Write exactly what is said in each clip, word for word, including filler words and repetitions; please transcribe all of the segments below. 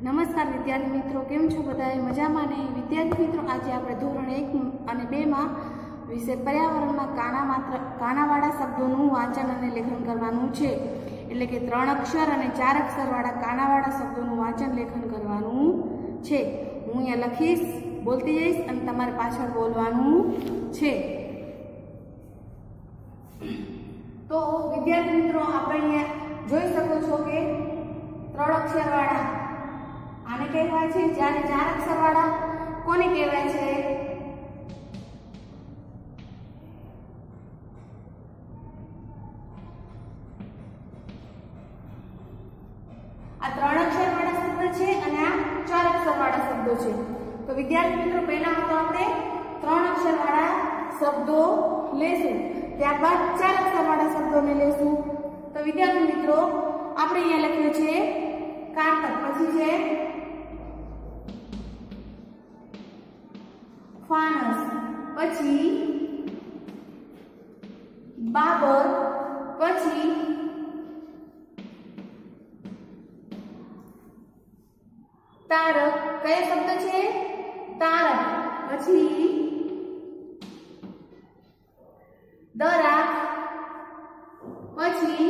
नमस्कार विद्यार्थी मित्रों, केम छो बधाए मजामां ने? विद्यार्थी मित्रों, आज आपणे धोरण एक अने बे मां विषय पर्यावरण में काना मात्र कानावाड़ा शब्दों वाचन और लेखन करवानुं छे। एटले के त्रण अक्षर और चार अक्षर वाळा कानावाड़ा शब्दों वाचन लेखन करवानुं छे। हूँ अहींया लखीश, बोलती जईश अने तमारे पाछळ बोलवानुं छे। तो विद्यार्थी मित्रों, आपणे अहींया जोई शको छो के त्रण अक्षर वाळा आने कहेवाय छे, ज्यारे चार अक्षर वाळा कोने कहेवाय छे? आ त्रण अक्षर वाळा शब्द छे अने आ चार अक्षर वाळा शब्दो छे। तो विद्यार्थी मित्रों, पहेला तो आपणे त्रण अक्षर वाळा शब्दो लेशुं, त्यारबाद चार अक्षर वाळा शब्दोने लेशुं। तो विद्यार्थी मित्रों, आपणे अहींया लख्युं छे कातर, पछी छे फानस, पछी बाबर, पछी तारक। कयो शब्द छे? तारक। पछी दराक, पछी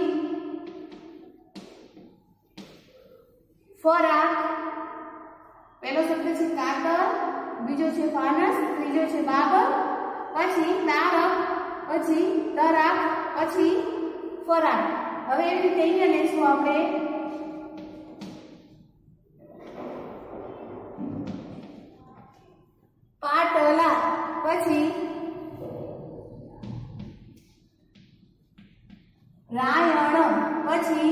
फराक। पहलो शब्द छे कातर, बीजो छे फानस, त्रीजो छे बाबर, पछी तारक, पछी दराक, पछी फराक। हवे एवी रीते अहींया लेशुं आपणे पाटला, पछी रायण, पछी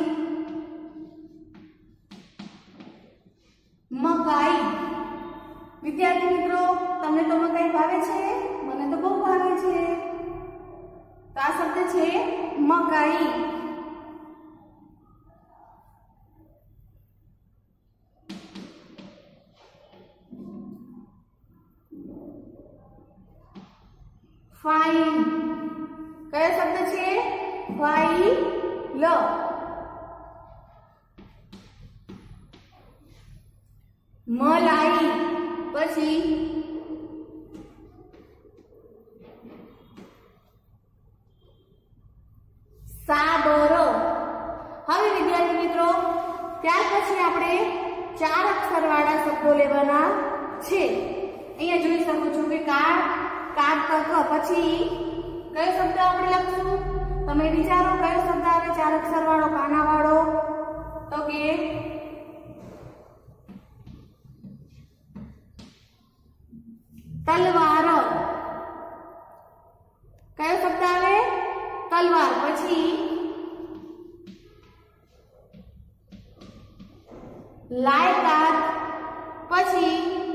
मकाई। विद्यार्थी मित्रों, तमने तो मकाई भावे छे? मने तो बहु भावे छे। तो आ शब्द छे मकाई। फाइन। कयो शब्द छे? फाइल। मलाई, पछी साबर। हवे विद्यार्थी मित्रों, त्यार पछी आपणे चार अक्षर वाळा शब्दो लेवाना छे। अहींया जोई शको छो के कार, कार्तक, पछी कयो शब्द आपणे लखशुं? तमे विचारो कयो शब्द आवे चार अक्षर वाळो काना वाळो? तो के तलवार। कयो शब्द आवे? तलवार। पछी लायकात, पछी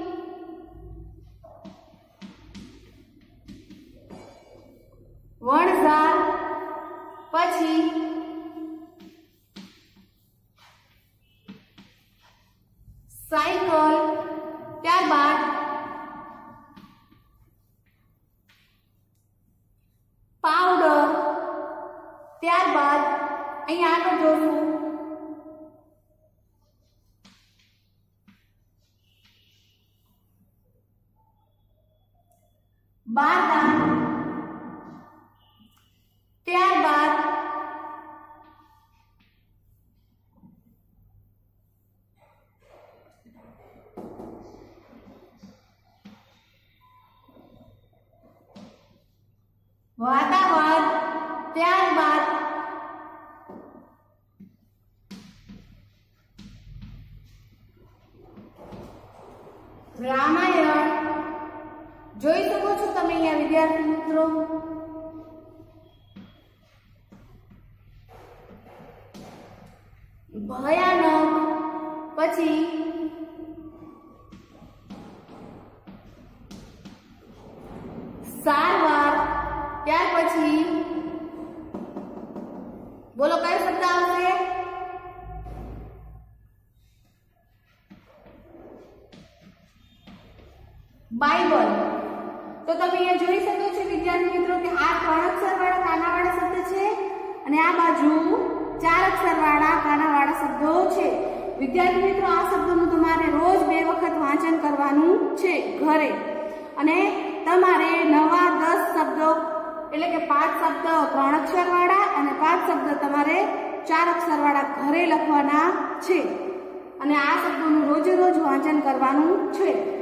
वणझार, पछी साइकल। त्यारबाद पाउडर। त्यारबाद अहीं आगळ जोशुं बादाम। त्यारबाद वादावाद। त्यारबाद रामायण। જોઈ શકો છો તમે અહીંયા વિદ્યાર્થી મિત્રો, ભયાનક, પછી સારવાર। ત્યાર પછી બોલો કયો શબ્દ આવશે? બાઇબલ। तो તમે અહીંયા જોઈ શકો છો વિદ્યાર્થી મિત્રો કે આ ત્રણ અક્ષર વાળા કાનાવાળા શબ્દ છે અને આ બાજુ ચાર અક્ષર વાળા કાનાવાળા શબ્દો છે। વિદ્યાર્થી મિત્રો, આ શબ્દોનું તમારે રોજ બે વખત વાંચન કરવાનું છે ઘરે, અને તમારે નવા દસ શબ્દો એટલે કે પાંચ શબ્દ ત્રણ અક્ષર વાળા અને પાંચ શબ્દ તમારે ચાર અક્ષર વાળા ઘરે લખવાના છે, અને આ શબ્દોનું રોજે રોજ વાંચન કરવાનું છે.